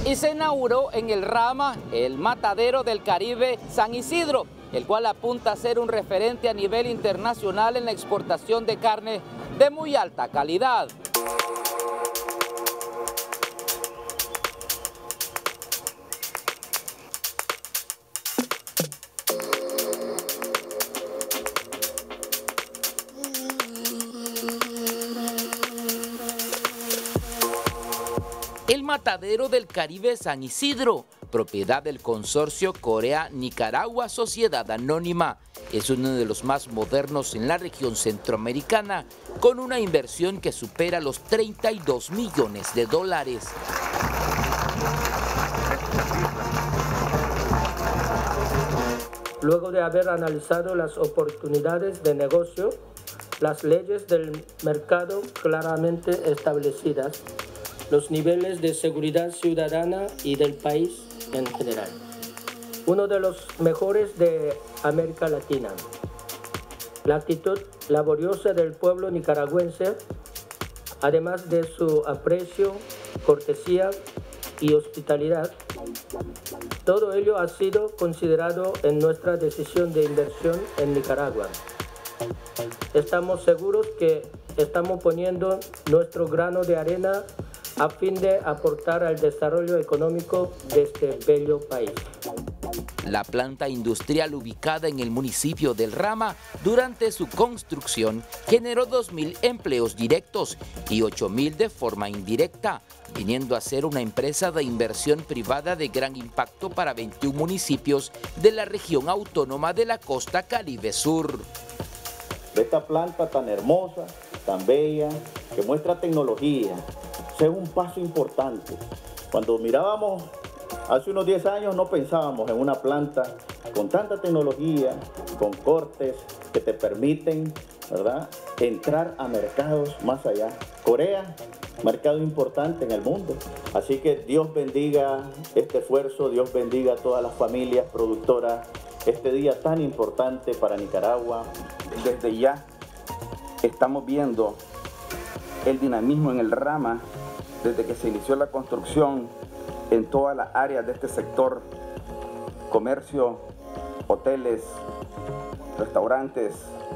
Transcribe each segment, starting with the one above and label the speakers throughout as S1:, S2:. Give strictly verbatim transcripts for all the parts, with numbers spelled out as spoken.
S1: Y se inauguró en el Rama el Matadero del Caribe San Isidro, el cual apunta a ser un referente a nivel internacional en la exportación de carne de muy alta calidad. El Matadero del Caribe San Isidro, propiedad del consorcio Corea-Nicaragua Sociedad Anónima, es uno de los más modernos en la región centroamericana, con una inversión que supera los treinta y dos millones de dólares.
S2: Luego de haber analizado las oportunidades de negocio, las leyes del mercado claramente establecidas, los niveles de seguridad ciudadana y del país en general. Uno de los mejores de América Latina. La actitud laboriosa del pueblo nicaragüense, además de su aprecio, cortesía y hospitalidad, todo ello ha sido considerado en nuestra decisión de inversión en Nicaragua. Estamos seguros que estamos poniendo nuestro grano de arena a fin de aportar al desarrollo económico de este bello país.
S1: La planta industrial ubicada en el municipio del Rama, durante su construcción, generó dos mil empleos directos y ocho mil de forma indirecta, viniendo a ser una empresa de inversión privada de gran impacto para veintiún municipios de la región autónoma de la costa Caribe Sur.
S3: Esta planta tan hermosa, tan bella, que muestra tecnología, es un paso importante. Cuando mirábamos hace unos diez años no pensábamos en una planta con tanta tecnología, con cortes que te permiten, ¿verdad?, entrar a mercados más allá. Corea, mercado importante en el mundo. Así que Dios bendiga este esfuerzo, Dios bendiga a todas las familias productoras, este día tan importante para Nicaragua.
S4: Desde ya estamos viendo el dinamismo en el Rama desde que se inició la construcción en todas las áreas de este sector: comercio, hoteles, restaurantes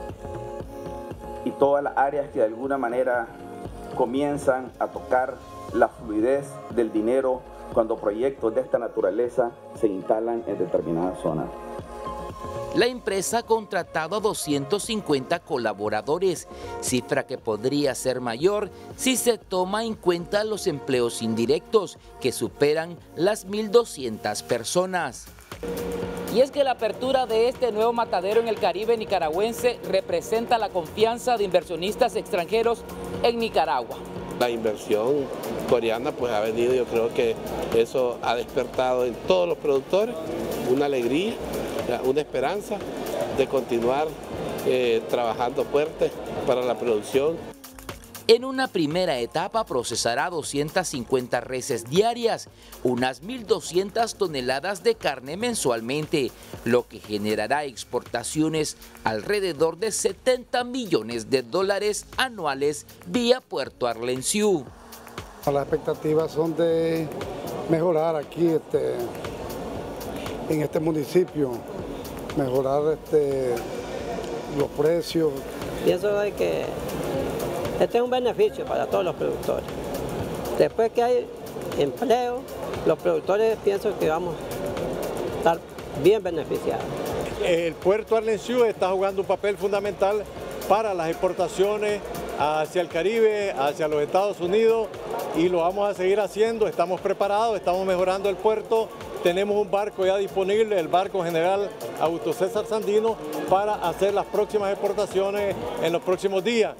S4: y todas las áreas que de alguna manera comienzan a tocar la fluidez del dinero cuando proyectos de esta naturaleza se instalan en determinadas zonas.
S1: La empresa ha contratado a doscientos cincuenta colaboradores, cifra que podría ser mayor si se toma en cuenta los empleos indirectos, que superan las mil doscientas personas. Y es que la apertura de este nuevo matadero en el Caribe nicaragüense representa la confianza de inversionistas extranjeros en Nicaragua.
S5: La inversión coreana pues ha venido, yo creo que eso ha despertado en todos los productores una alegría, una esperanza de continuar eh, trabajando fuerte para la producción.
S1: En una primera etapa procesará doscientas cincuenta reses diarias, unas mil doscientas toneladas de carne mensualmente, lo que generará exportaciones alrededor de setenta millones de dólares anuales vía Puerto Arlenciú.
S6: Las expectativas son de mejorar aquí este, en este municipio, mejorar este, los precios.
S7: Pienso de que este es un beneficio para todos los productores. Después que hay empleo, los productores pienso que vamos a estar bien beneficiados.
S8: El puerto Arlenciú está jugando un papel fundamental para las exportaciones hacia el Caribe, hacia los Estados Unidos, y lo vamos a seguir haciendo. Estamos preparados, estamos mejorando el puerto. Tenemos un barco ya disponible, el barco general Augusto César Sandino, para hacer las próximas exportaciones en los próximos días.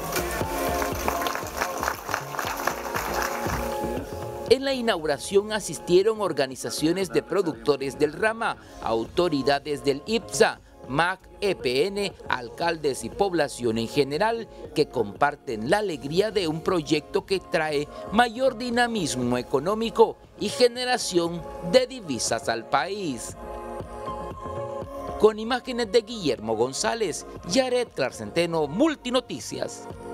S1: En la inauguración asistieron organizaciones de productores del Rama, autoridades del I P S A, M A C, E P N, alcaldes y población en general, que comparten la alegría de un proyecto que trae mayor dinamismo económico y generación de divisas al país. Con imágenes de Guillermo González, Yaret Clarcenteno, Multinoticias.